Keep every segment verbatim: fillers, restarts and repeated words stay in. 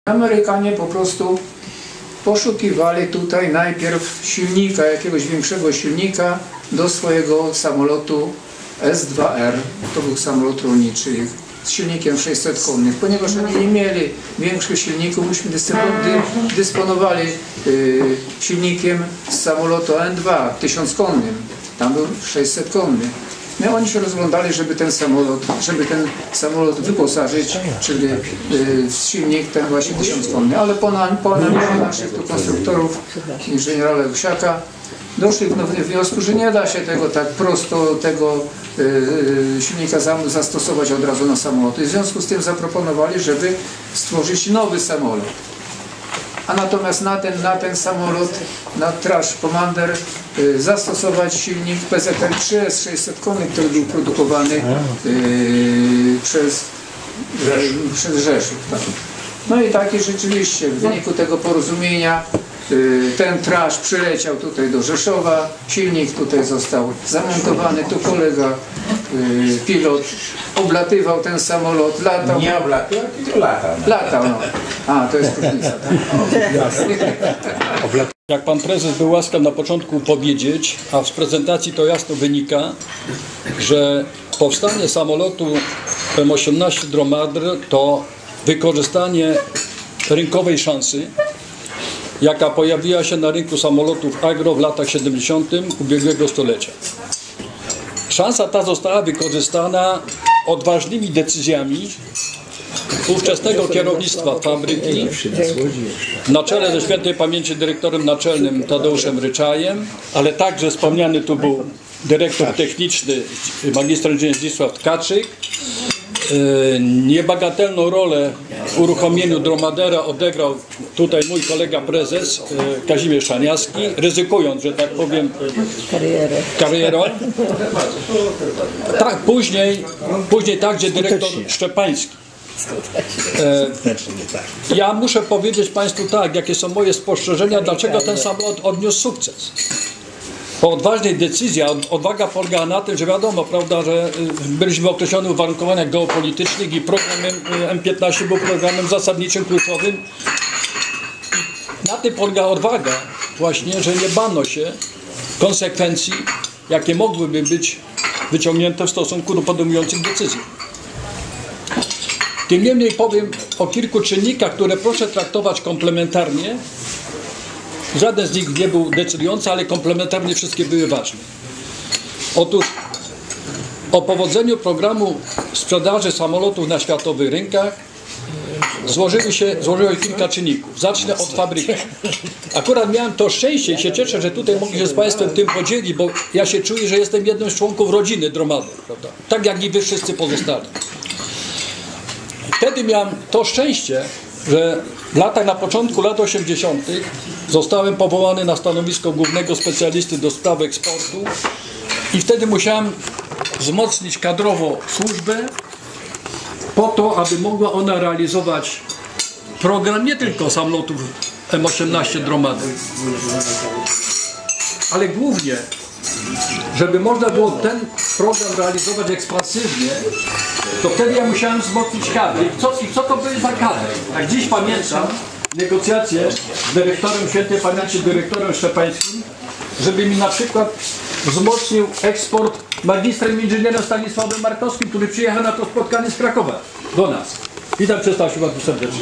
Amerykanie po prostu poszukiwali tutaj najpierw silnika, jakiegoś większego silnika do swojego samolotu S dwa R. To był samolot rolniczy z silnikiem sześćset konnych. Ponieważ oni nie mieli większych silników, myśmy dysponowali y, silnikiem z samolotu A N dwa, tysiąc konnym. Tam był sześćset konny. No oni się rozglądali, żeby ten samolot, żeby ten samolot wyposażyć, czyli y, w silnik ten właśnie tysiąc konny. Ale po, nam, po analizie naszych tu konstruktorów, inżyniera Leusiaka, doszli do wniosku, że nie da się tego tak prosto, tego y, silnika zastosować od razu na samoloty. W związku z tym zaproponowali, żeby stworzyć nowy samolot. A natomiast na ten, na ten samolot, na Trash Commander y, zastosować silnik P Z L trzy S sześćset konnych, który był produkowany y, przez, y, przez Rzeszów. Tak. No i taki rzeczywiście w wyniku tego porozumienia y, ten Trash przyleciał tutaj do Rzeszowa, silnik tutaj został zamontowany, tu kolega y, pilot oblatywał ten samolot, latał. Nie oblatywał, tylko latał. Latał, no. A, to jest różnica, tak? Jak pan prezes był łaskaw na początku powiedzieć, a z prezentacji to jasno wynika, że powstanie samolotu M osiemnaście Dromader to wykorzystanie rynkowej szansy, jaka pojawiła się na rynku samolotów agro w latach siedemdziesiątych ubiegłego stulecia. Szansa ta została wykorzystana odważnymi decyzjami ówczesnego kierownictwa fabryki na czele ze świętej pamięci dyrektorem naczelnym Tadeuszem Ryczajem, ale także wspomniany tu był dyrektor techniczny magister inżynier Zdzisław Tkaczyk. Niebagatelną rolę w uruchomieniu Dromadera odegrał tutaj mój kolega prezes Kazimierz Szaniawski, ryzykując, że tak powiem, karierą. Tak, później, później także dyrektor Szczepański. Ja muszę powiedzieć Państwu tak, jakie są moje spostrzeżenia, dlaczego ten samolot odniósł sukces. Po odważnej decyzji, a odwaga polegała na tym, że wiadomo, prawda, że byliśmy w określonych uwarunkowaniach geopolitycznych i program M piętnaście był programem zasadniczym, kluczowym. Na tym polega odwaga właśnie, że nie bano się konsekwencji, jakie mogłyby być wyciągnięte w stosunku do podejmujących decyzji. Tym niemniej powiem o kilku czynnikach, które proszę traktować komplementarnie. Żaden z nich nie był decydujący, ale komplementarnie wszystkie były ważne. Otóż o powodzeniu programu sprzedaży samolotów na światowych rynkach złożyły się, złożyło się kilka czynników. Zacznę od fabryki. Akurat miałem to szczęście i się cieszę, że tutaj mogę się z Państwem tym podzielić, bo ja się czuję, że jestem jednym z członków rodziny Dromader, prawda? Tak jak i Wy wszyscy pozostali. Wtedy miałem to szczęście, że w latach, na początku lat osiemdziesiątych zostałem powołany na stanowisko głównego specjalisty do spraw eksportu i wtedy musiałem wzmocnić kadrowo służbę po to, aby mogła ona realizować program nie tylko samolotów M osiemnaście Dromader, ale głównie, żeby można było ten program realizować ekspansywnie, to wtedy ja musiałem wzmocnić kadry. I co, i co to były za kadry? Jak dziś pamiętam negocjacje z dyrektorem świętej pamięci, dyrektorem Szczepańskim, żeby mi na przykład wzmocnił eksport magistrem inżynierem Stanisławem Markowskim, który przyjechał na to spotkanie z Krakowa do nas. Witam, przedstawię bardzo serdecznie.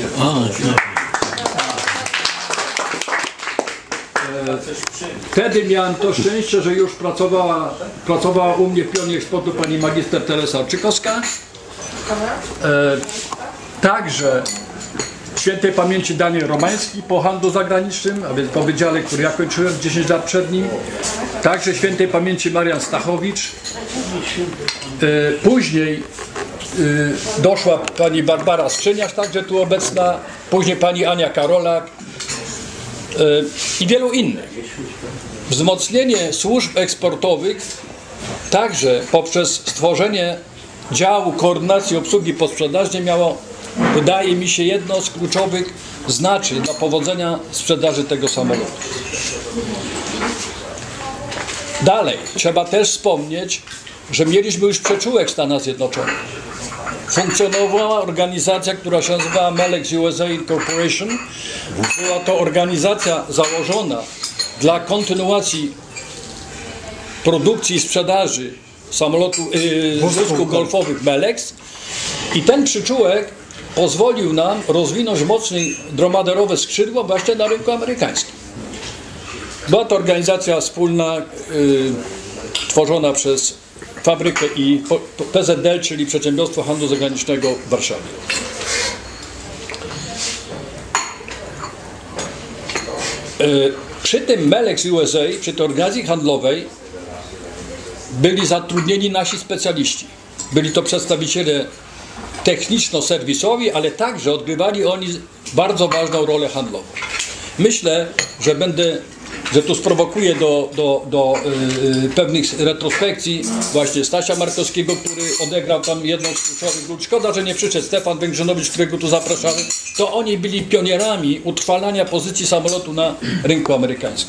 Wtedy miałem to szczęście, że już pracowała, pracowała u mnie w pionie eksportu pani magister Teresa Czykowska. E, także świętej pamięci Daniel Romański po handlu zagranicznym, a więc po wydziale, który ja kończyłem dziesięć lat przed nim. Także świętej pamięci Marian Stachowicz. E, później e, doszła pani Barbara Skrzyniarz, także tu obecna. Później pani Ania Karolak. I wielu innych. Wzmocnienie służb eksportowych także poprzez stworzenie działu koordynacji obsługi posprzedażnej miało, wydaje mi się, jedno z kluczowych znaczeń dla powodzenia sprzedaży tego samolotu. Dalej, trzeba też wspomnieć, że mieliśmy już przyczółek w Stanach Zjednoczonych. funkcjonowała organizacja, która się nazywała Melex U S A Incorporation. Była to organizacja założona dla kontynuacji produkcji i sprzedaży samolotu, yy, wózków golfowych Melex. I ten przyczółek pozwolił nam rozwinąć mocne dromaderowe skrzydło właśnie na rynku amerykańskim. Była to organizacja wspólna, yy, tworzona przez fabrykę i P Z D L, czyli Przedsiębiorstwo Handlu Zagranicznego w Warszawie. Yy, przy tym Melex U S A, przy tej organizacji handlowej byli zatrudnieni nasi specjaliści. Byli to przedstawiciele techniczno-serwisowi, ale także odgrywali oni bardzo ważną rolę handlową. Myślę, że będę, że tu sprowokuję do, do, do yy, pewnych retrospekcji właśnie Stasia Markowskiego, który odegrał tam jedną z kluczowych ról. Szkoda, że nie przyszedł Stefan Węgrzynowicz, którego tu zapraszamy. To oni byli pionierami utrwalania pozycji samolotu na rynku amerykańskim.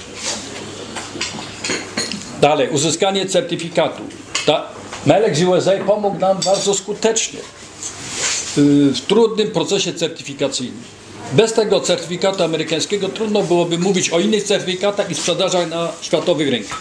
Dalej, uzyskanie certyfikatu. Ta Melex U S A pomógł nam bardzo skutecznie w trudnym procesie certyfikacyjnym. Bez tego certyfikatu amerykańskiego trudno byłoby mówić o innych certyfikatach i sprzedażach na światowych rynkach.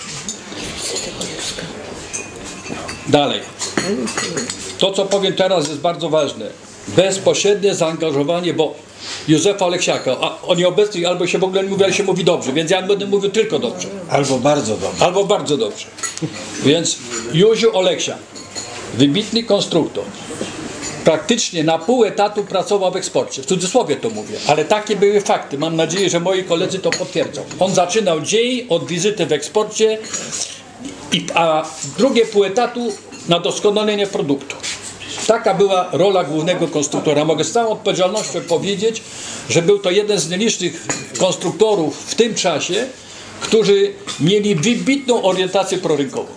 Dalej. To, co powiem teraz, jest bardzo ważne. Bezpośrednie zaangażowanie, bo Józefa Oleksiaka, a o nieobecnych albo się w ogóle nie mówi, ale się mówi dobrze, więc ja będę mówił tylko dobrze. Albo bardzo dobrze. Albo bardzo dobrze. Więc Józiu Oleksiak, wybitny konstruktor, praktycznie na pół etatu pracował w eksporcie. W cudzysłowie to mówię, ale takie były fakty. Mam nadzieję, że moi koledzy to potwierdzą. On zaczynał dzień od wizyty w eksporcie, i, a drugie pół etatu na doskonalenie produktu. Taka była rola głównego konstruktora. Mogę z całą odpowiedzialnością powiedzieć, że był to jeden z nielicznych konstruktorów w tym czasie, którzy mieli wybitną orientację prorynkową.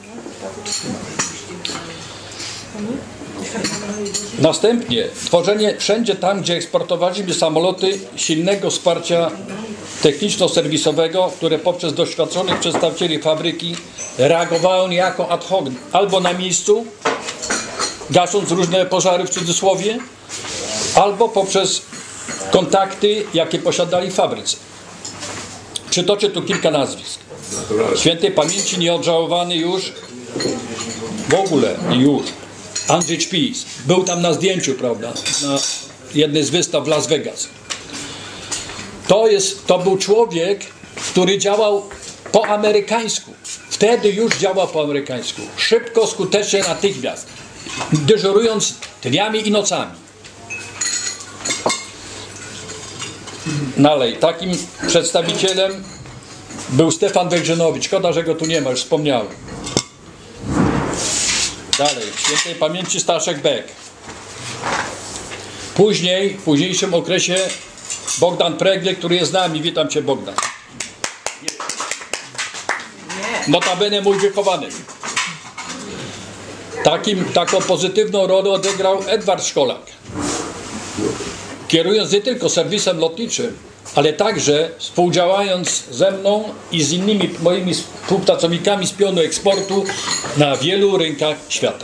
Następnie tworzenie wszędzie tam, gdzie eksportowaliśmy samoloty, silnego wsparcia techniczno-serwisowego, które poprzez doświadczonych przedstawicieli fabryki reagowało niejako ad hoc, albo na miejscu, gasząc różne pożary w cudzysłowie, albo poprzez kontakty, jakie posiadali w fabryce. Przytoczę tu kilka nazwisk. Świętej pamięci nieodżałowany już, w ogóle już, Andrzej Czpis. Był tam na zdjęciu, prawda, na jednej z wystaw w Las Vegas. To, jest, to był człowiek, który działał po amerykańsku. Wtedy już działał po amerykańsku. Szybko, skutecznie, natychmiast. Dyżurując dniami i nocami. Dalej, takim przedstawicielem był Stefan Węgrzynowicz. Szkoda, że go tu nie ma, już wspomniałem. Dalej, w świętej pamięci Staszek Beck. Później, w późniejszym okresie Bogdan Pregle, który jest z nami. Witam Cię, Bogdan. Notabene mój wychowanek. Takim, taką pozytywną rolę odegrał Edward Szkolak. Kierując nie tylko serwisem lotniczym, ale także współdziałając ze mną i z innymi moimi współpracownikami z pionu eksportu na wielu rynkach świata.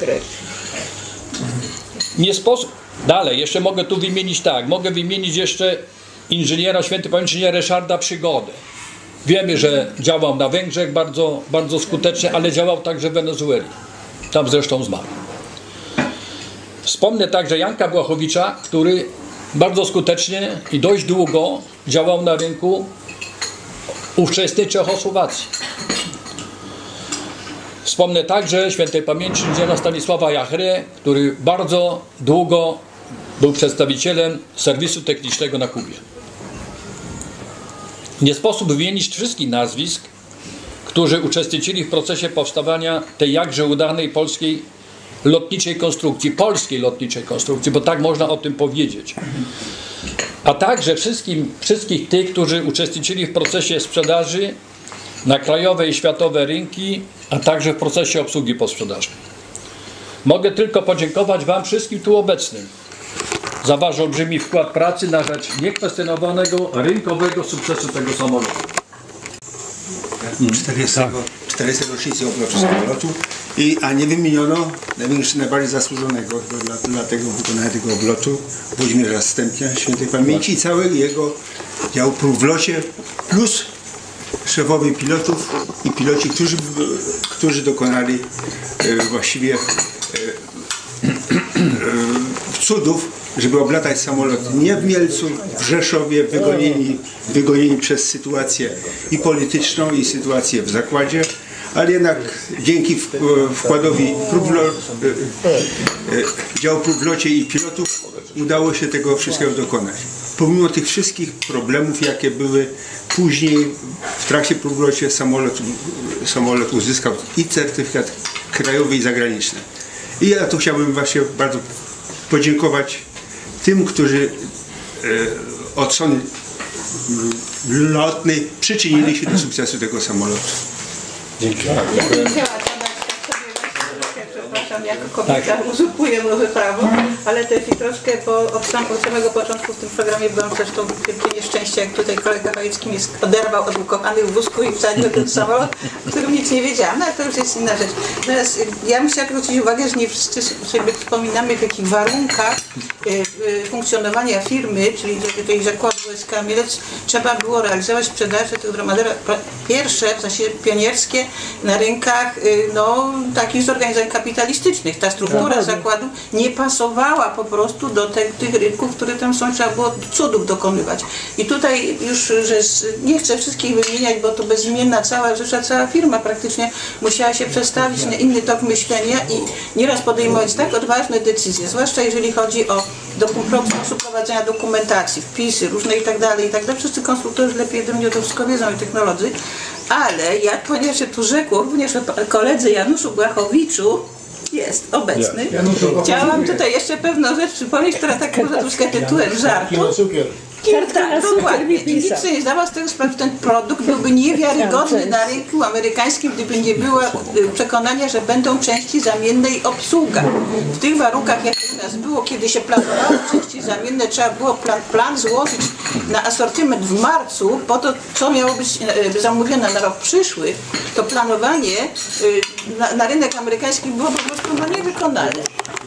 Nie sposób. Dalej, jeszcze mogę tu wymienić tak, mogę wymienić jeszcze inżyniera, świętej pamięci inżyniera Ryszarda Przygodę. Wiemy, że działał na Węgrzech bardzo, bardzo skutecznie, ale działał także w Wenezueli. Tam zresztą zmarł. Wspomnę także Janka Błachowicza, który bardzo skutecznie i dość długo działał na rynku ówczesnej Czechosłowacji. Wspomnę także świętej pamięci inżyniera Stanisława Jachre, który bardzo długo był przedstawicielem serwisu technicznego na Kubie. Nie sposób wymienić wszystkich nazwisk, którzy uczestniczyli w procesie powstawania tej jakże udanej polskiej lotniczej konstrukcji, polskiej lotniczej konstrukcji, bo tak można o tym powiedzieć. A także wszystkim, wszystkich tych, którzy uczestniczyli w procesie sprzedaży na krajowe i światowe rynki, a także w procesie obsługi posprzedażnej. Mogę tylko podziękować Wam wszystkim tu obecnym za Wasz olbrzymi wkład pracy na rzecz niekwestionowanego rynkowego sukcesu tego samolotu. czterdziestej rocznicy obrotu samolotu I, a nie wymieniono największego, najbardziej zasłużonego dla, dla tego wykonania tego oblotu Włodzimierza Stępnia, świętej pamięci, i cały jego dział prób w locie, plus szefowie pilotów i piloci, którzy, którzy dokonali e, właściwie e, e, cudów, żeby oblatać samolot nie w Mielcu, w Rzeszowie, wygonieni, wygonieni przez sytuację i polityczną, i sytuację w zakładzie, ale jednak dzięki wkładowi prób działu prób w locie i pilotów udało się tego wszystkiego dokonać. Pomimo tych wszystkich problemów, jakie były później, w trakcie prób w locie samolot, samolot uzyskał i certyfikat krajowy, i zagraniczny. I ja tu chciałbym właśnie bardzo podziękować tym, którzy e, od strony lotnej przyczynili się do sukcesu tego samolotu. Dzięki. Przepraszam, jako kobieta uzurpuję może prawo, ale też i troszkę, bo od, sam, od samego początku w tym programie byłam też to wielkie nieszczęście, jak tutaj kolega Chojecki mnie oderwał od ukochanych wózku i wsadził ten samolot, o którym nic nie wiedziałam, no ale to już jest inna rzecz. Teraz ja bym chciała zwrócić uwagę, że nie wszyscy sobie wspominamy, w jakich warunkach y, y, funkcjonowania firmy, czyli tej zakładu W S K Mielec, trzeba było realizować sprzedaże tego dromadera, pierwsze, w sensie pionierskie, na rynkach y, no, takich zorganizowań kapitalistycznych. Ta struktura zakładu nie pasowała po prostu do te, tych rynków, które tam są, trzeba było cudów dokonywać. I tutaj już, że z, nie chcę wszystkich wymieniać, bo to bezimienna cała rzesza, cała firma praktycznie musiała się przestawić na inny tok myślenia i nieraz podejmować tak odważne decyzje, zwłaszcza jeżeli chodzi o sposób prowadzenia dokumentacji, wpisy różne i tak dalej, i tak dalej. Wszyscy konstruktorzy lepiej ode mnie to wszystko wiedzą i technolodzy, ale ja, ponieważ się tu rzekło, również o koledze Januszu Błachowiczu, jest obecny. Chciałam tutaj jeszcze pewną rzecz przypomnieć, która tak może troszkę tytułem żartu. Tak, dokładnie. I nikt sobie nie zdawał z tego sprawy, że ten produkt byłby niewiarygodny na rynku amerykańskim, gdyby nie było przekonania, że będą części zamienne i obsługa. W tych warunkach, jak u nas było, kiedy się planowało części zamienne, trzeba było plan, plan złożyć na asortyment w marcu, po to, co miało być zamówione na rok przyszły, to planowanie na, na rynek amerykański było po prostu no, niewykonalne.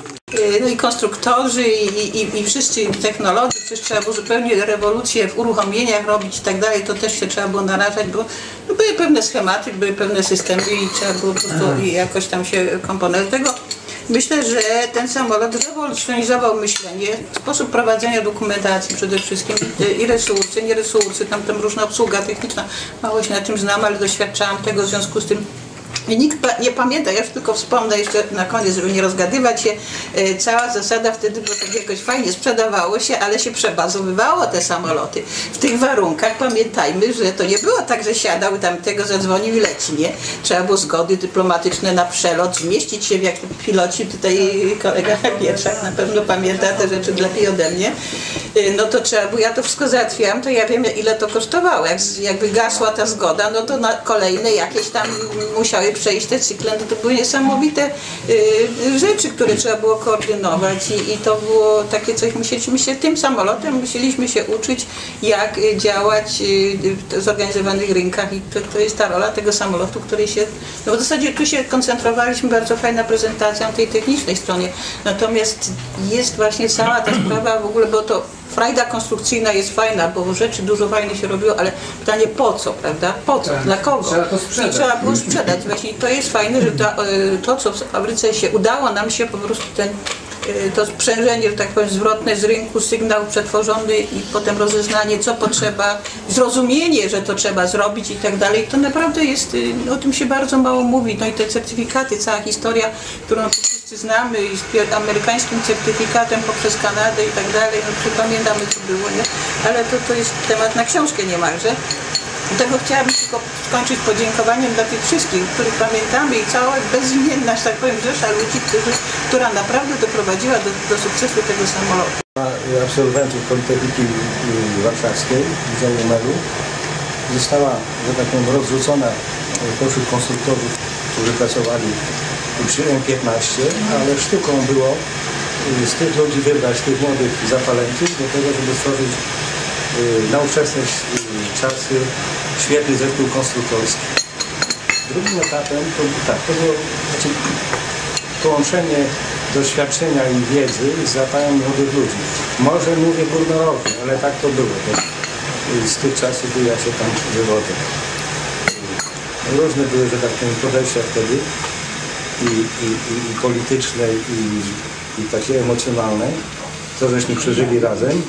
No i konstruktorzy i, i, i wszyscy technolodzy, przecież trzeba było zupełnie rewolucję w uruchomieniach robić i tak dalej, to też się trzeba było narażać, bo no, były pewne schematy, były pewne systemy i trzeba było po prostu jakoś tam się komponować. Tego myślę, że ten samolot rewolucjonizował myślenie, sposób prowadzenia dokumentacji przede wszystkim i resursy, nie resursy, tam, tam różna obsługa techniczna, mało się na tym znam, ale doświadczałam tego, w związku z tym i nikt nie pamięta, ja już tylko wspomnę jeszcze na koniec, żeby nie rozgadywać się, e, cała zasada wtedy, bo tak jakoś fajnie sprzedawało się, ale się przebazowywało te samoloty. W tych warunkach pamiętajmy, że to nie było tak, że siadał tam tego, zadzwonił i leci, nie? Trzeba było zgody dyplomatyczne na przelot, zmieścić się jak piloci, tutaj kolega Pietrzak na pewno pamięta te rzeczy lepiej ode mnie, e, no to trzeba było, ja to wszystko załatwiałam, to ja wiem ile to kosztowało, jak jakby gasła ta zgoda, no to na kolejne jakieś tam musiały przejść te cykle, no to były niesamowite y, rzeczy, które trzeba było koordynować i, i to było takie coś, musieliśmy się tym samolotem, musieliśmy się uczyć, jak y, działać y, w zorganizowanych rynkach i to, to jest ta rola tego samolotu, który się, no w zasadzie tu się koncentrowaliśmy, bardzo fajna prezentacja tej technicznej stronie, natomiast jest właśnie cała ta sprawa w ogóle, bo to frajda konstrukcyjna jest fajna, bo rzeczy dużo fajnych się robiło, ale pytanie po co, prawda? Po co? Dla kogo? Trzeba to sprzedać. I trzeba było sprzedać. Właśnie to jest fajne, że to, to, co w fabryce się udało nam się po prostu ten to sprzężenie, że tak powiem, zwrotne z rynku, sygnał przetworzony i potem rozeznanie, co potrzeba, zrozumienie, że to trzeba zrobić i tak dalej, to naprawdę jest, o tym się bardzo mało mówi. No i te certyfikaty, cała historia, którą wszyscy znamy i z amerykańskim certyfikatem poprzez Kanadę i tak dalej, no przypamiętamy co było, nie? Ale to, to jest temat na książkę niemalże. Dlatego chciałabym tylko skończyć podziękowaniem dla tych wszystkich, których pamiętamy i cała bezimienna, że tak powiem, rzesza ludzi, którzy, która naprawdę doprowadziła do, do sukcesu tego samolotu. Absolwentów Politechniki Warszawskiej, Wydziału Numeru, została, że tak powiem, rozrzucona pośród konstruktorów, którzy pracowali przy M piętnaście, ale sztuką było z tych ludzi wybrać tych młodych zapaleńców do tego, żeby stworzyć na ówczesne czasy świetny zespół konstruktorski. drugim etapem to, tak, to było znaczy, połączenie doświadczenia i wiedzy z zapałem młodych ludzi. Może mówię górnolotnie, ale tak to było. To z tych czasów ja się tam wywodzę. Różne były, że tak powiem, podejścia wtedy i, i, i, i polityczne i, i takie emocjonalne. To żeśmy przeżyli razem.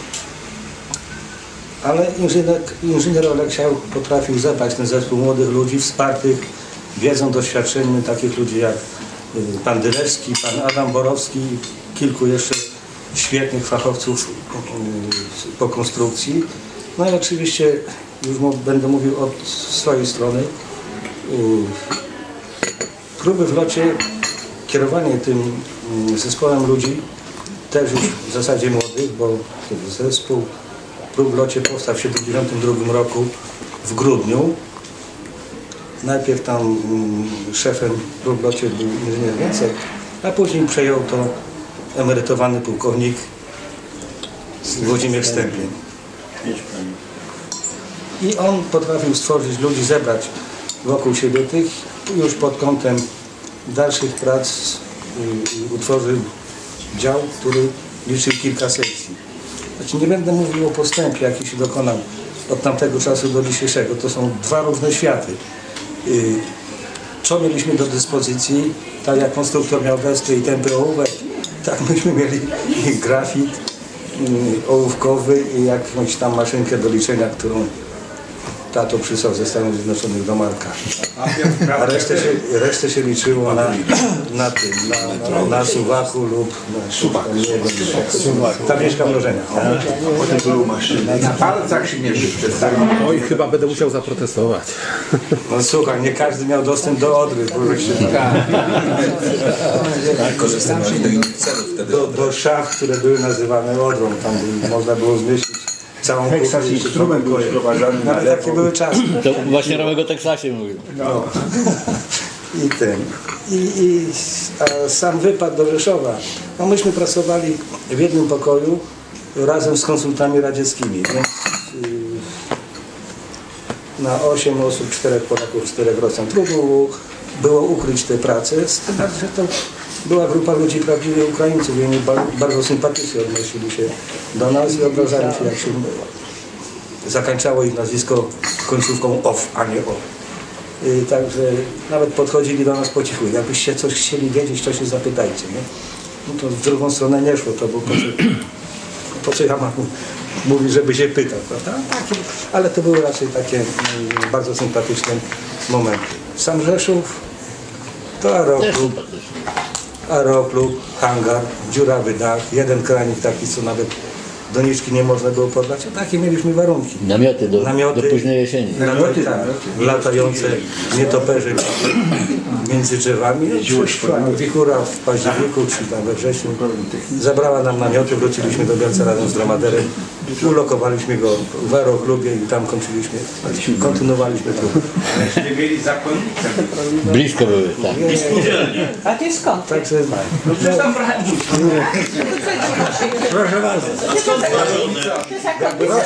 Ale inżynier, inżynier Oleksiak potrafił zebrać ten zespół młodych ludzi wspartych wiedzą, doświadczeniem takich ludzi jak pan Dylewski, pan Adam Borowski i kilku jeszcze świetnych fachowców po konstrukcji. No i oczywiście już będę mówił od swojej strony. Próby w locie, kierowanie tym zespołem ludzi, też już w zasadzie młodych, bo zespół prób w locie powstał w tysiąc dziewięćset siedemdziesiątym drugim roku w grudniu. Najpierw tam mm, szefem prób w locie był inżynier Więcek, a później przejął to emerytowany pułkownik Włodzimierz Stępień. I on potrafił stworzyć ludzi, zebrać wokół siebie tych, już pod kątem dalszych prac y, utworzył dział, który liczył kilka sekcji. Znaczy nie będę mówił o postępie, jaki się dokonał od tamtego czasu do dzisiejszego. To są dwa różne światy. Y, co mieliśmy do dyspozycji, tak jak konstruktor miał deskę i tępy ołówek, tak myśmy mieli grafit y, ołówkowy i jakąś tam maszynkę do liczenia, którą tato przysłał ze Stanów Zjednoczonych do Marka. A resztę się, resztę się liczyło na, na tym, na, na, na suwaku lub na suwaku. Tabliczka mnożenia. Na palcach się mierzy przez tak. Oj, chyba będę musiał zaprotestować. No słuchaj, nie każdy miał dostęp do Odry. Korzystamy z innych celów wtedy. Do, do szaf, które były nazywane Odrą. Tam można było zmieścić całą Teksas instrument był sprowadzany na lewo. Takie były czasy. To właśnie Romek o Teksasie mówił. No. I ten. I, i a sam wypad do Rzeszowa. No myśmy pracowali w jednym pokoju razem z konsultami radzieckimi. Więc yy, na osiem osób, czterech Polaków, czterech Rosjan. Trudno było, było ukryć te prace, z tym, że to była grupa ludzi prawdziwych Ukraińców i oni bardzo sympatycznie odnosili się do nas i obrażali się, jak się zakończało ich nazwisko końcówką off, a nie o. Yy, także nawet podchodzili do nas po cichu. Jakbyście coś chcieli wiedzieć, to się zapytajcie. Nie? No to w drugą stronę nie szło, to było po co, po co ja mam mówić, żeby się pytał, prawda? Takie, ale to były raczej takie mm, bardzo sympatyczne momenty. Sam Rzeszów to aeroklub, aeroklub, hangar, dziurawy dach, jeden kranik taki, co nawet doniczki nie można było podlać, a takie mieliśmy warunki. Namioty do, Namioty, do późnej jesieni. Namioty, tak, latające nietoperze między drzewami. Wichura w październiku czy tam we wrześniu zabrała nam namioty, wróciliśmy do Bielca razem z Dramaderem, ulokowaliśmy go w aeroklubie i tam kończyliśmy, kontynuowaliśmy próbę. Nie mieli zakonnicę. Blisko były, tak. A ty skąd? Także No przecież tam trochę... proszę bardzo. Ty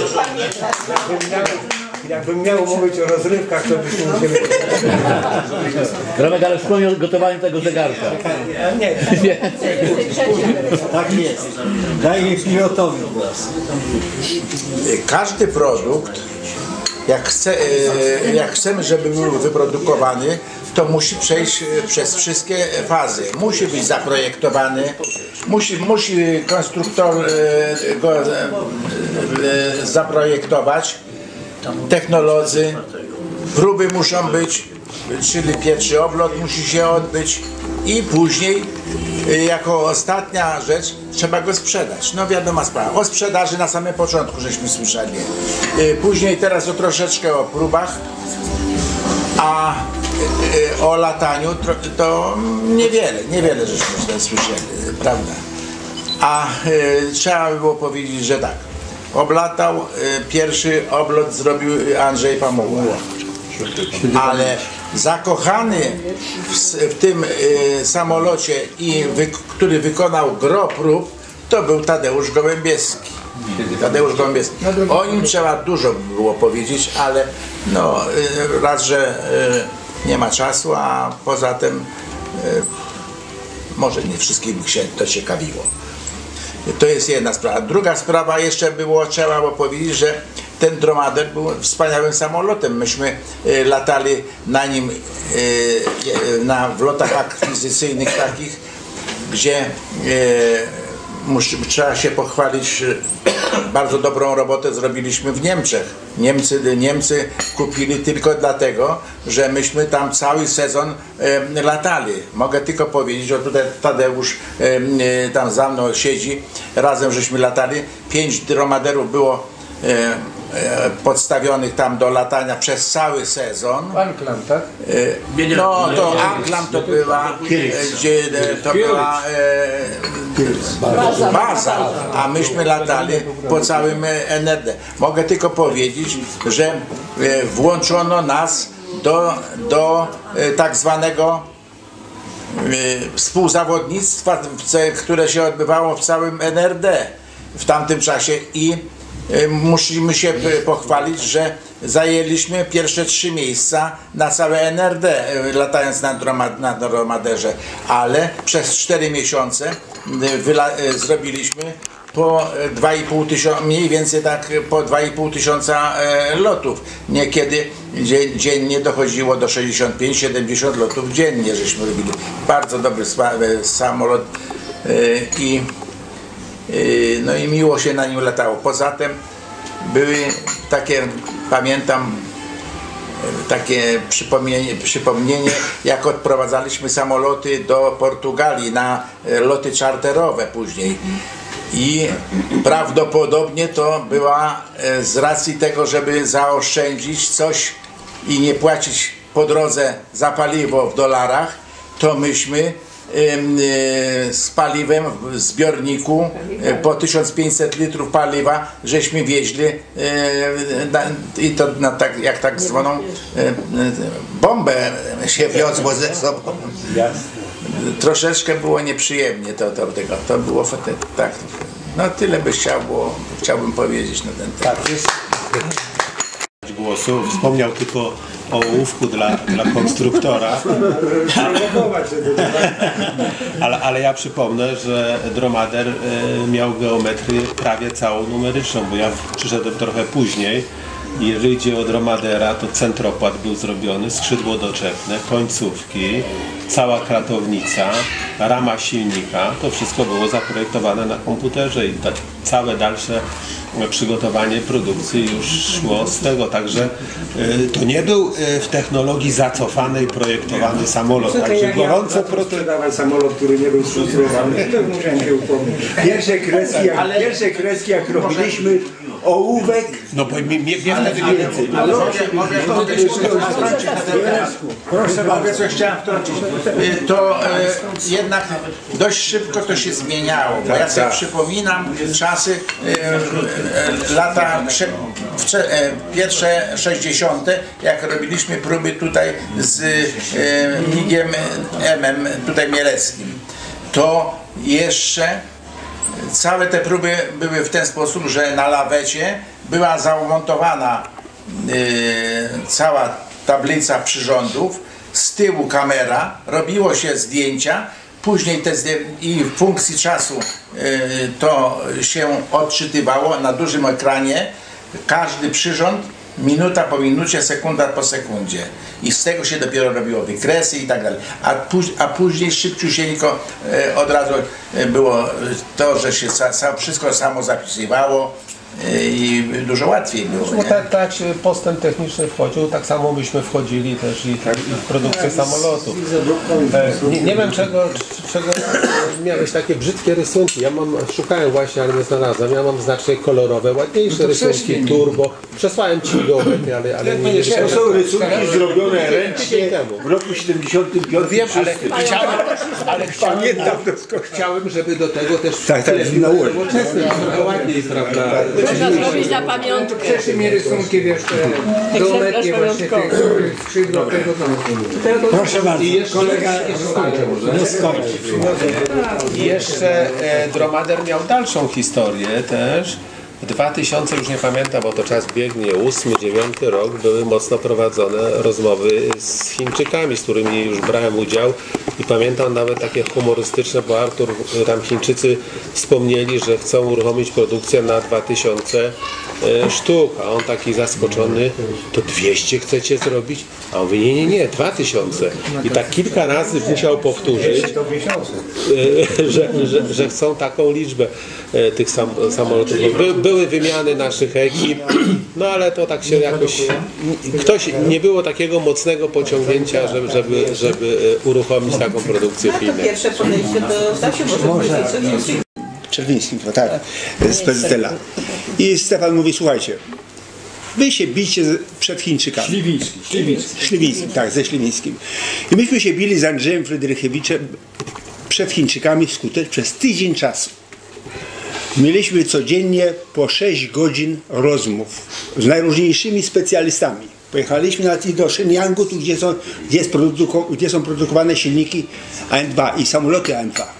Jakbym miał mówić o rozrywkach, to byśmy musieli... Romek, ale wspomniał o gotowaniu tego zegarka. Nie, Nie. Tak jest. Daj pilotowi. Każdy produkt, jak, chce, jak chcemy, żeby był wyprodukowany, to musi przejść przez wszystkie fazy. Musi być zaprojektowany, musi, musi konstruktor go zaprojektować, technolodzy, próby muszą być, czyli pierwszy oblot musi się odbyć i później jako ostatnia rzecz trzeba go sprzedać. No wiadoma sprawa. O sprzedaży na samym początku żeśmy słyszeli. Później teraz to troszeczkę o próbach, a o lataniu to niewiele, niewiele żeśmy źle słyszeli, prawda? A trzeba by było powiedzieć, że tak. Oblatał, pierwszy oblot zrobił Andrzej Pamuła. Ale zakochany w, w tym y, samolocie, i wy, który wykonał gro prób, to był Tadeusz Gołębieski. Tadeusz Gołębieski. O nim trzeba dużo było powiedzieć, ale no, y, raz, że nie ma czasu, a poza tym może nie wszystkim się to ciekawiło. To jest jedna sprawa. Druga sprawa jeszcze było, trzeba było powiedzieć, że ten dromader był wspaniałym samolotem. Myśmy y, latali na nim y, y, na, w lotach akwizycyjnych takich, gdzie y, mus, trzeba się pochwalić, y, bardzo dobrą robotę zrobiliśmy w Niemczech. Niemcy, Niemcy kupili tylko dlatego, że myśmy tam cały sezon y, latali. Mogę tylko powiedzieć, że tutaj Tadeusz y, y, tam za mną siedzi, razem żeśmy latali. Pięć dromaderów było y, podstawionych tam do latania przez cały sezon. Anklam, tak? No to Anklam to była, gdzie to była e, baza, a myśmy latali po całym N R D. Mogę tylko powiedzieć, że włączono nas do, do tak zwanego współzawodnictwa, które się odbywało w całym N R D w tamtym czasie i musimy się pochwalić, że zajęliśmy pierwsze trzy miejsca na całe N R D, latając na, dromad, na dromaderze, ale przez cztery miesiące zrobiliśmy po dwa i pół tysiąca, mniej więcej tak po dwa i pół tysiąca lotów. Niekiedy dziennie dochodziło do sześćdziesiąt pięć siedemdziesiąt lotów dziennie, żeśmy robili. Bardzo dobry samolot i no i miło się na nim latało. Poza tym były takie, pamiętam, takie przypomnienie, przypomnienie, jak odprowadzaliśmy samoloty do Portugalii na loty czarterowe później. I prawdopodobnie to była z racji tego, żeby zaoszczędzić coś i nie płacić po drodze za paliwo w dolarach, to myśmy z paliwem w zbiorniku po tysiąc pięćset litrów paliwa żeśmy wieźli i to na tak, jak tak zwaną bombę się wiozło ze sobą. Troszeczkę było nieprzyjemnie to, to, tego. To było tak. No tyle by chciał było, chciałbym powiedzieć na ten temat. Tak, jest głosu. Wspomniał tylko o ołówku dla, dla konstruktora. Ale, ale ja przypomnę, że dromader miał geometrię prawie całą numeryczną, bo ja przyszedłem trochę później. I jeżeli idzie o dromadera, to centropłat był zrobiony, skrzydło doczepne, końcówki, cała kratownica, rama silnika, to wszystko było zaprojektowane na komputerze i ta, całe dalsze przygotowanie produkcji już szło z tego, także y, to nie był y, w technologii zacofanej projektowany samolot, także gorąco sprzedawać samolot, który nie był skonstruowany, to musiałem się upomnieć. Pierwsze kreski, jak, ale... pierwsze kreski jak robiliśmy, ołówek, no bo mnie, mnie wtedy więcej. Proszę bardzo, co chciałem wtrącić. To e, jednak dość szybko to się zmieniało, bo ja sobie przypominam czasy e, lata e, pierwsze sześćdziesiąte, jak robiliśmy próby tutaj z e, migiem M M tutaj mieleckim, to jeszcze całe te próby były w ten sposób, że na lawecie była zamontowana yy, cała tablica przyrządów, z tyłu kamera, robiło się zdjęcia, później te i w funkcji czasu yy, to się odczytywało na dużym ekranie, każdy przyrząd, minuta po minucie, sekunda po sekundzie. I z tego się dopiero robiło wykresy i tak dalej. A, póź, a później szybciusieńko e, od razu było to, że się sa, sa, wszystko samo zapisywało e, i dużo łatwiej było. No tak, tak się postęp techniczny wchodził, tak samo myśmy wchodzili też i, tak, i w produkcję samolotu. E, nie, nie wiem czego, czego miałeś takie brzydkie rysunki. Ja mam, szukałem właśnie, ale nie znalazłem. Ja mam znacznie kolorowe, ładniejsze no rysunki, turbo. Przesłałem ci geometry, ale, ale nie, nie to są rysunki zrobione ręcznie w roku siedemdziesiątym piątym. Wiem, ale chciałem, ale pamiętam, chciałem, żeby do tego też tak, tak, nowoczesne, trochę ładniej, prawda? Można zrobić na pamiątkę. Przeszymi rysunki, wiesz, te geometrie właśnie tych skrzydła tego domu. Proszę bardzo, i jeszcze, kolega skończę może. I jeszcze e, dromader miał dalszą historię też, W dwa tysiące, już nie pamiętam, bo to czas biegnie, ósmy, dziewiąty rok, były mocno prowadzone rozmowy z Chińczykami, z którymi już brałem udział i pamiętam nawet takie humorystyczne, bo Artur, tam Chińczycy wspomnieli, że chcą uruchomić produkcję na dwa tysiące sztuk, a on taki zaskoczony, to dwieście chcecie zrobić? A on mówi, nie, nie, nie, dwa tysiące. I tak kilka razy musiał powtórzyć, że, że, że chcą taką liczbę tych sam, samolotów. By, były wymiany naszych ekip, no ale to tak się jakoś, ktoś, nie było takiego mocnego pociągnięcia, żeby, żeby, żeby uruchomić taką produkcję To filmem. pierwsze podejście do Stasiu, może powiedzieć. Czerwińskim, tak, z P Z L a. I Stefan mówi, słuchajcie, wy się bicie przed Chińczykami. Śliwiński, Śliwiński. Śliwińskim, tak, ze Śliwińskim. I myśmy się bili z Andrzejem Fryderychiewiczem przed Chińczykami skutecznie przez tydzień czasu. Mieliśmy codziennie po sześć godzin rozmów z najróżniejszymi specjalistami. Pojechaliśmy nawet do Shenyangu, tu gdzie są, gdzie, jest produku, gdzie są produkowane silniki A N dwa i samoloty A N dwa.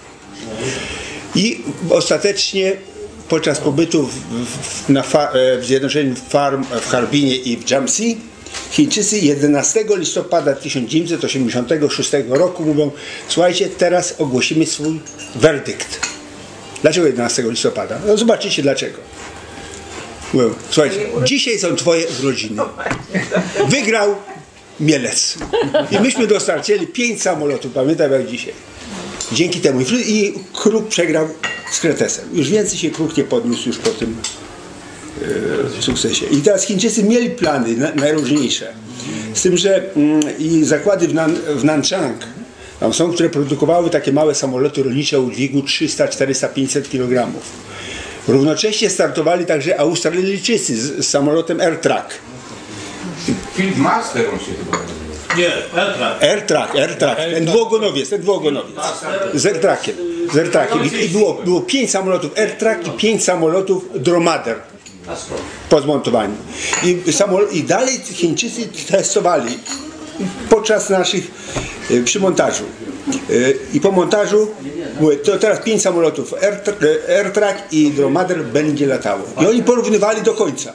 I ostatecznie podczas pobytu w, w, na fa, w Zjednoczonym Farm w Harbinie i w Jamsi Chińczycy jedenastego listopada tysiąc dziewięćset osiemdziesiątego szóstego roku mówią, słuchajcie, teraz ogłosimy swój werdykt. Dlaczego jedenastego listopada? No zobaczycie dlaczego. Mówią, słuchajcie, dzisiaj są twoje urodziny. Wygrał Mielec. I myśmy dostarczyli pięć samolotów, pamiętam jak dzisiaj. Dzięki temu. I Kruk przegrał z Kretesem. Już więcej się Kruk nie podniósł już po tym e, sukcesie. I teraz Chińczycy mieli plany na, najróżniejsze. Z tym, że mm, i zakłady w, Nan, w Nanchang tam są, które produkowały takie małe samoloty rolnicze o dźwigu trzysta, czterysta, pięćset kilogramów. Równocześnie startowali także Australijczycy z, z samolotem AirTrack. Fieldmaster on się chyba nazywa. Nie, AirTrack. AirTrack, AirTrack, ten dwuogonowiec, ten dwuogonowiec. Z AirTrackiem. Z AirTrackiem. I, i było, było pięć samolotów AirTrack i pięć samolotów Dromader po zmontowaniu. I, samolot, I dalej Chińczycy testowali podczas naszych, przy montażu. I po montażu mówię, to teraz pięć samolotów AirTrack i Dromader będzie latało. I oni porównywali do końca.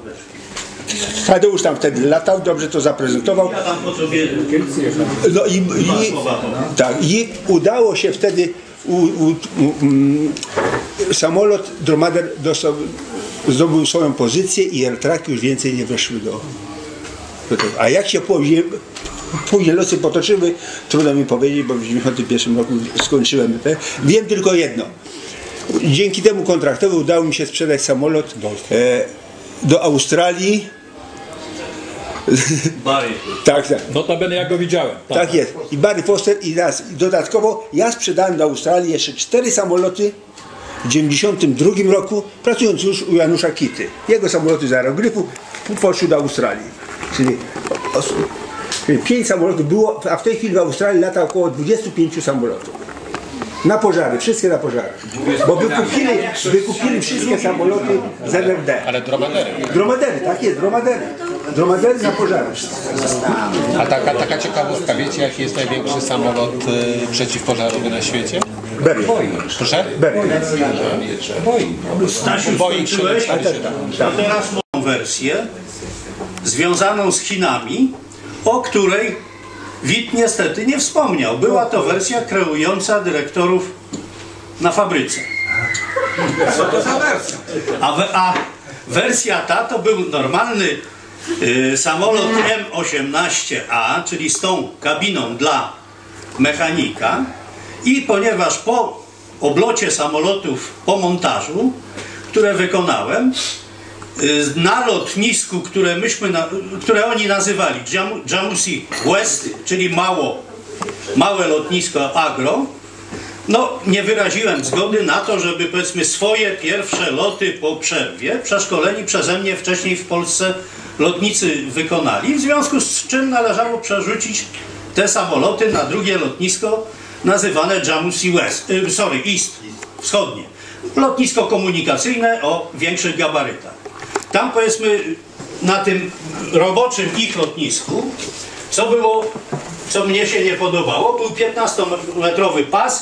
Tadeusz tam wtedy latał, dobrze to zaprezentował. Ja tam potrzebuję. No i, i, tak, i udało się wtedy u, u, u, um, samolot Dromader dostał, zdobył swoją pozycję i AirTrack już więcej nie weszły do, do tego. A jak się później, później losy potoczyły, trudno mi powiedzieć, bo w dziewięćdziesiątym pierwszym roku skończyłem. Wiem tylko jedno. Dzięki temu kontraktowi udało mi się sprzedać samolot e, do Australii. Barry. Tak, tak. Notabene ja go widziałem. Tak, tak jest. I Barry Foster i raz. I dodatkowo ja sprzedałem do Australii jeszcze cztery samoloty w dziewięćdziesiątym drugim roku, pracując już u Janusza Kity. Jego samoloty z aerogryfu poszły do Australii. Czyli, czyli pięć samolotów było, a w tej chwili w Australii lata około dwudziestu pięciu samolotów. Na pożary, wszystkie na pożary. Bo wykupili, wykupili wszystkie samoloty z N R D. Ale dromadery. Dromadery, tak jest, dromadery. Dromadery na pożary. A taka, taka ciekawostka, wiecie jaki jest największy samolot y, przeciwpożarowy na świecie? Boeing. Proszę? Boeing. Stasiu, skończyłeś? A teraz mam wersję związaną z Chinami, o której Wit niestety nie wspomniał. Była to wersja kreująca dyrektorów na fabryce. Co to za wersja? A, we, a wersja ta to był normalny y, samolot M osiemnaście A, czyli z tą kabiną dla mechanika. I ponieważ po oblocie samolotów, po montażu, które wykonałem, na lotnisku, które myśmy, na, które oni nazywali Jamsi West, czyli mało, małe lotnisko agro, no nie wyraziłem zgody na to, żeby powiedzmy swoje pierwsze loty po przerwie, przeszkoleni przeze mnie wcześniej w Polsce lotnicy wykonali, w związku z czym należało przerzucić te samoloty na drugie lotnisko nazywane Jamsi West, y, sorry, East, wschodnie. Lotnisko komunikacyjne o większych gabarytach. Tam powiedzmy na tym roboczym ich lotnisku, co było, co mnie się nie podobało, był piętnastometrowy pas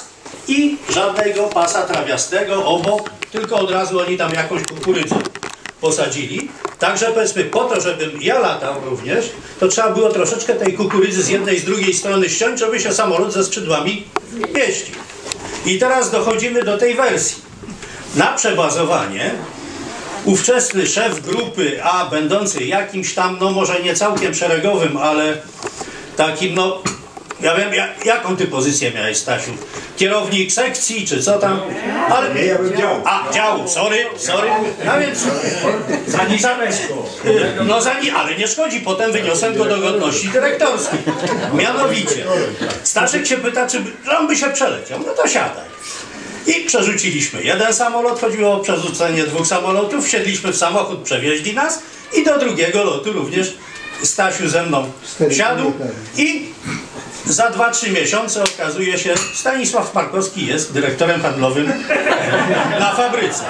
i żadnego pasa trawiastego obok, tylko od razu oni tam jakąś kukurydzę posadzili. Także powiedzmy, po to, żebym ja latał również, to trzeba było troszeczkę tej kukurydzy z jednej i z drugiej strony ściąć, żeby się samolot ze skrzydłami mieścił. I teraz dochodzimy do tej wersji. Na przebazowanie ówczesny szef grupy A, będący jakimś tam, no może nie całkiem szeregowym, ale takim, no ja wiem, jak, jaką ty pozycję miałeś, Stasiu? Kierownik sekcji, czy co tam? Ale, Nie, ja bym działu. A, działu, sorry, sorry. No więc, zani, no zani, ale nie szkodzi, potem wyniosłem go do godności dyrektorskiej. Mianowicie, Staszek się pyta, czy on by się przeleciał. No to siadaj. I przerzuciliśmy jeden samolot, chodziło o przerzucenie dwóch samolotów, wsiedliśmy w samochód, przewieźli nas i do drugiego lotu również Stasiu ze mną siadł i za dwa trzy miesiące okazuje się, Stanisław Markowski jest dyrektorem handlowym na fabryce.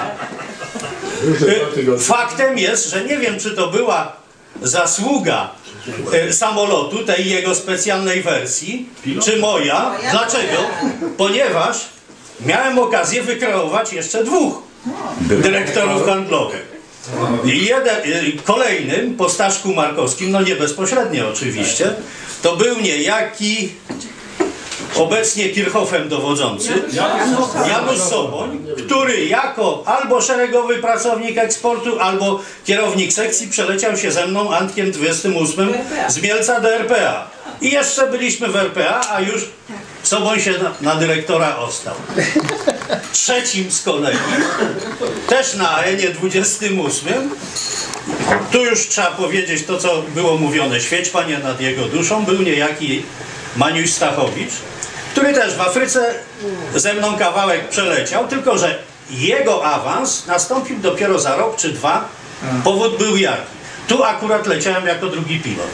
Faktem jest, że nie wiem, czy to była zasługa samolotu, tej jego specjalnej wersji, czy moja. Dlaczego? Ponieważ miałem okazję wykreować jeszcze dwóch dyrektorów handlowych. I jeden, kolejnym, po Staszku Markowskim, no nie bezpośrednio oczywiście, to był niejaki obecnie Kirchhoffem dowodzący Janusz Soboń, który jako albo szeregowy pracownik eksportu, albo kierownik sekcji przeleciał się ze mną Antkiem dwudziestym ósmym z Mielca do R P A. I jeszcze byliśmy w R P A, a już Soboń się na, na dyrektora ostał. Trzecim z kolei, też na A E N-ie dwudziestym ósmym, tu już trzeba powiedzieć to, co było mówione, świeć Panie nad jego duszą, był niejaki Maniuś Stachowicz, który też w Afryce ze mną kawałek przeleciał, tylko że jego awans nastąpił dopiero za rok czy dwa. Powód był jaki? Tu akurat leciałem jako drugi pilot.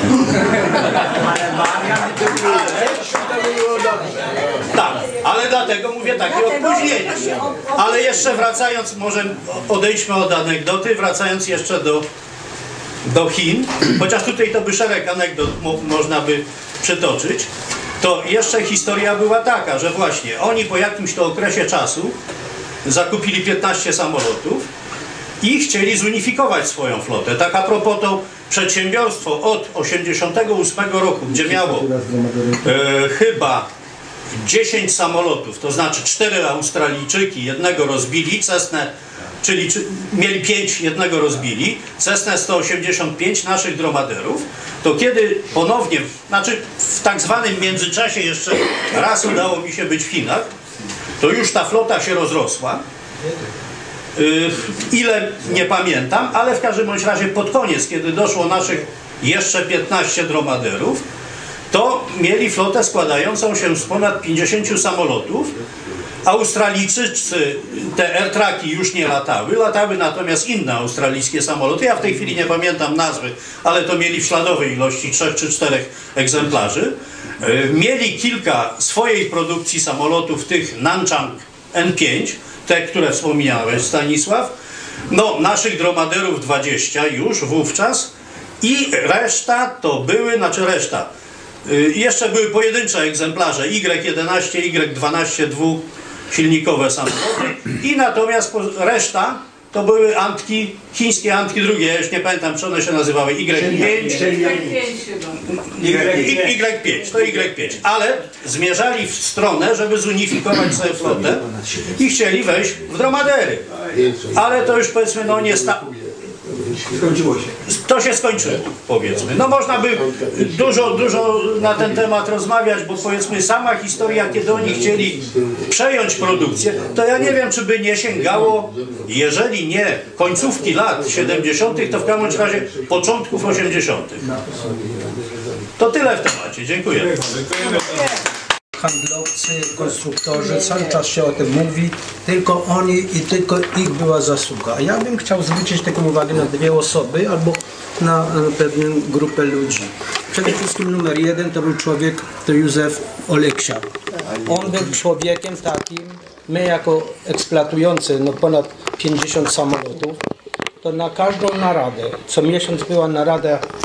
Tak, ale dlatego mówię takie opóźnienie. Ale jeszcze wracając, może odejdźmy od anegdoty, wracając jeszcze do, do Chin, chociaż tutaj to by szereg anegdot mo można by przytoczyć, to jeszcze historia była taka, że właśnie oni po jakimś to okresie czasu zakupili piętnaście samolotów i chcieli zunifikować swoją flotę. Tak a propos, to przedsiębiorstwo od osiemdziesiątego ósmego roku, gdzie miało e, chyba dziesięć samolotów, to znaczy cztery Australijczyki, jednego rozbili, Cessnę, czyli czy, mieli pięć, jednego rozbili, Cessnę sto osiemdziesiąt pięć naszych dromaderów, to kiedy ponownie, znaczy w tak zwanym międzyczasie jeszcze raz udało mi się być w Chinach, to już ta flota się rozrosła. Ile nie pamiętam, ale w każdym bądź razie pod koniec, kiedy doszło naszych jeszcze piętnaście dromaderów, to mieli flotę składającą się z ponad pięćdziesięciu samolotów. Australijczycy, te airtraki już nie latały, latały natomiast inne australijskie samoloty. Ja w tej chwili nie pamiętam nazwy, ale to mieli w śladowej ilości trzech czy czterech egzemplarzy. Mieli kilka swojej produkcji samolotów, tych Nanchang N pięć, te, które wspomniałeś, Stanisław. No, naszych dromaderów dwadzieścia już wówczas i reszta to były, znaczy reszta, yy, jeszcze były pojedyncze egzemplarze Y jedenaście, Y dwanaście dwusilnikowe samoloty i natomiast reszta to były Antki, chińskie Antki drugie, ja już nie pamiętam, czy one się nazywały Y pięć. Y pięć, to Y pięć, ale zmierzali w stronę, żeby zunifikować sobie flotę i chcieli wejść w dromadery. Ale to już powiedzmy, no nie sta... Skończyło się. To się skończyło, powiedzmy. No można by dużo, dużo na ten temat rozmawiać, bo powiedzmy sama historia, kiedy oni chcieli przejąć produkcję, to ja nie wiem, czy by nie sięgało, jeżeli nie końcówki lat siedemdziesiątych, to w każdym razie początków osiemdziesiątych. To tyle w temacie. Dziękuję. Handlowcy, konstruktorzy, cały czas się o tym mówi, tylko oni i tylko ich była zasługa. A ja bym chciał zwrócić taką uwagę na dwie osoby albo na pewną grupę ludzi. Przede wszystkim numer jeden to był człowiek, to Józef Oleksia. On był człowiekiem takim, my jako eksploatujący no ponad pięćdziesiąt samolotów, to na każdą naradę, co miesiąc była narada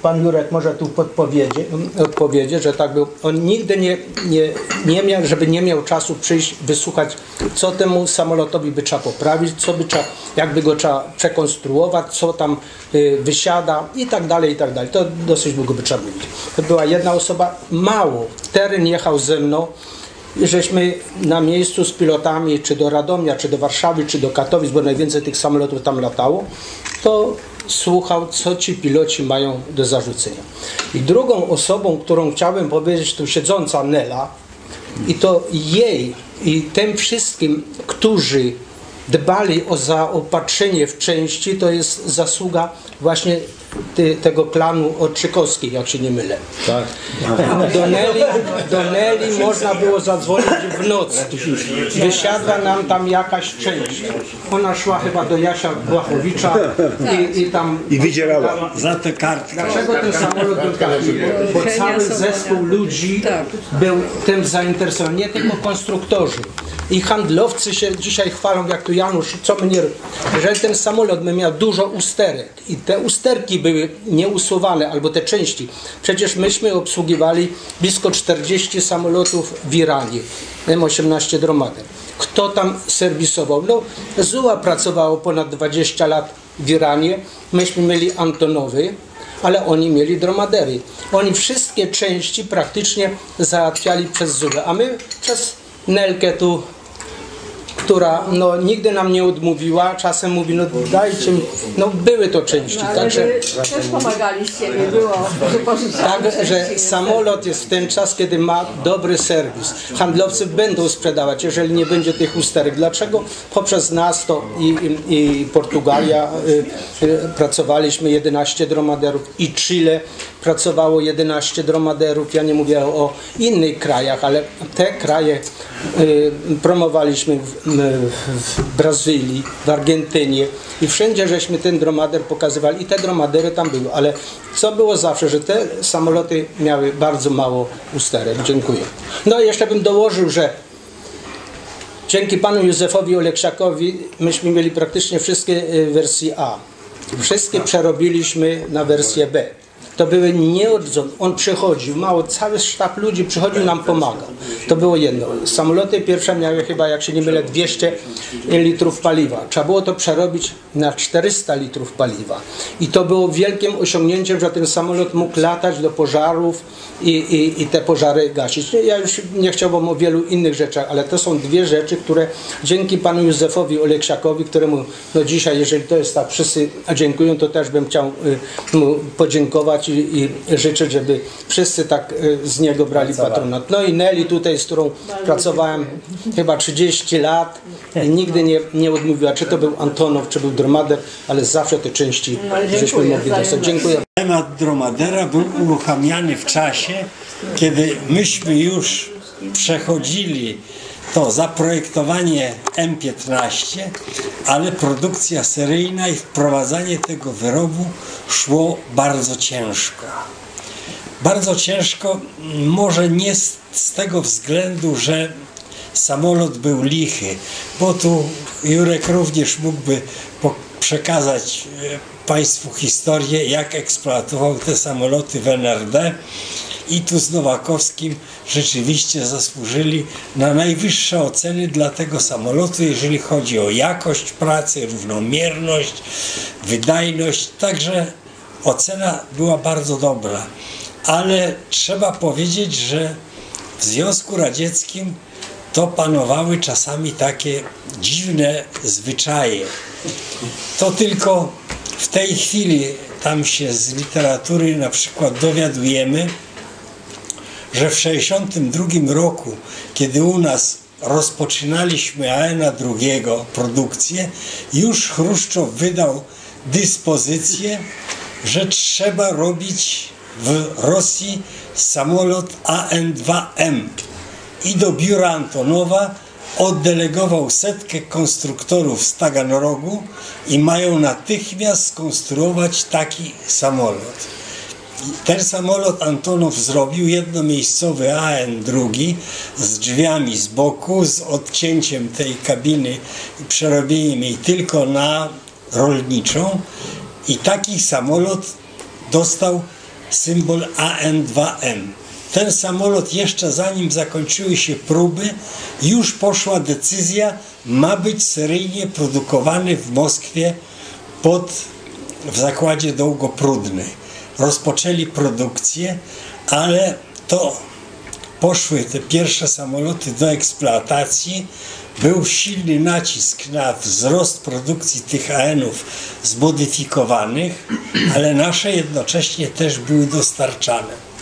pan Jurek może tu podpowiedzie, odpowiedzieć, że tak był. On nigdy nie, nie, nie miał, żeby nie miał czasu przyjść, wysłuchać, co temu samolotowi by trzeba poprawić, co by trzeba, jakby go trzeba przekonstruować, co tam y, wysiada i tak dalej, i tak dalej. To dosyć długo by trzeba mówić. To była jedna osoba, mało. Teren jechał ze mną. I żeśmy na miejscu z pilotami, czy do Radomia, czy do Warszawy, czy do Katowic, bo najwięcej tych samolotów tam latało, to słuchał, co ci piloci mają do zarzucenia. I drugą osobą, którą chciałbym powiedzieć, tu siedząca Nela, i to jej i tym wszystkim, którzy dbali o zaopatrzenie w części, to jest zasługa właśnie ty, tego klanu Otrzykowskich, jak się nie mylę. Tak. Do Neli, do Neli można było zadzwonić w nocy. Wysiadła nam tam jakaś część. Ona szła chyba do Jasia Błachowicza i, i tam... I wydzierała. Za tę kartkę. Dlaczego ten samolot był taki? Bo, bo cały zespół ludzi był tym zainteresowany, nie tylko konstruktorzy. I handlowcy się dzisiaj chwalą, jak tu Janusz, co my nie robimy, że ten samolot miał dużo usterek i te usterki były nieusuwane, albo te części. Przecież myśmy obsługiwali blisko czterdzieści samolotów w Iranie, M osiemnaście Dromader. Kto tam serwisował? No, Z U A pracowało ponad dwadzieścia lat w Iranie, myśmy mieli Antonowy, ale oni mieli Dromadery. Oni wszystkie części praktycznie załatwiali przez Z U A, a my przez Nelkę tu, która no, nigdy nam nie odmówiła, czasem mówi, no dajcie mi, no były to części. No, ale także, wy też pomagaliście, nie było tak, że samolot jest w ten czas, kiedy ma dobry serwis. Handlowcy będą sprzedawać, jeżeli nie będzie tych usterek. Dlaczego? Poprzez nas to i, i, i Portugalia y, y, pracowaliśmy jedenaście dromaderów i Chile pracowało jedenaście dromaderów. Ja nie mówię o innych krajach, ale te kraje y, promowaliśmy w, w Brazylii, w Argentynie i wszędzie żeśmy ten dromader pokazywali i te dromadery tam były, ale co było zawsze, że te samoloty miały bardzo mało usterek. Dziękuję. No i jeszcze bym dołożył, że dzięki panu Józefowi Oleksiakowi myśmy mieli praktycznie wszystkie wersje A. Wszystkie przerobiliśmy na wersję B. To były nieodzowne. On przychodził, mało, cały sztab ludzi przychodził, nam pomagał. To było jedno. Samoloty pierwsze miały chyba, jak się nie mylę, dwieście litrów paliwa. Trzeba było to przerobić na czterysta litrów paliwa. I to było wielkim osiągnięciem, że ten samolot mógł latać do pożarów i, i, i te pożary gasić. Ja już nie chciałbym o wielu innych rzeczach, ale to są dwie rzeczy, które dzięki panu Józefowi Oleksiakowi, któremu no dzisiaj, jeżeli to jest tak, wszyscy dziękują, to też bym chciał y, mu podziękować i, i życzyć, żeby wszyscy tak y, z niego brali patronat. No i Neli tutaj, z którą pracowałem chyba trzydzieści lat i nigdy nie, nie odmówiła, czy to był Antonow, czy był Dromader, ale zawsze te części no, żeśmy mogli dostać. Dziękuję. Temat Dromadera był uruchamiany w czasie, kiedy myśmy już przechodzili to zaprojektowanie M piętnaście, ale produkcja seryjna i wprowadzanie tego wyrobu szło bardzo ciężko. Bardzo ciężko, może nie z, z tego względu, że samolot był lichy, bo tu Jurek również mógłby po, przekazać Państwu historię, jak eksploatował te samoloty w N R D i tu z Nowakowskim rzeczywiście zasłużyli na najwyższe oceny dla tego samolotu, jeżeli chodzi o jakość pracy, równomierność, wydajność, także ocena była bardzo dobra. Ale trzeba powiedzieć, że w Związku Radzieckim to panowały czasami takie dziwne zwyczaje. To tylko w tej chwili tam się z literatury na przykład dowiadujemy, że w sześćdziesiątym drugim roku, kiedy u nas rozpoczynaliśmy A N a drugiego produkcję, już Chruszczow wydał dyspozycję, że trzeba robić w Rosji samolot A N dwa M i do biura Antonowa oddelegował setkę konstruktorów z Taganrogu i mają natychmiast skonstruować taki samolot. Ten samolot Antonow zrobił jednomiejscowy A N dwa z drzwiami z boku, z odcięciem tej kabiny i przerobieniem jej tylko na rolniczą i taki samolot dostał symbol A N dwa M. Ten samolot jeszcze zanim zakończyły się próby, już poszła decyzja, ma być seryjnie produkowany w Moskwie pod, w zakładzie Dołgoprudny. Rozpoczęli produkcję, ale to poszły te pierwsze samoloty do eksploatacji. Był silny nacisk na wzrost produkcji tych A N-ów zmodyfikowanych, ale nasze jednocześnie też były dostarczane.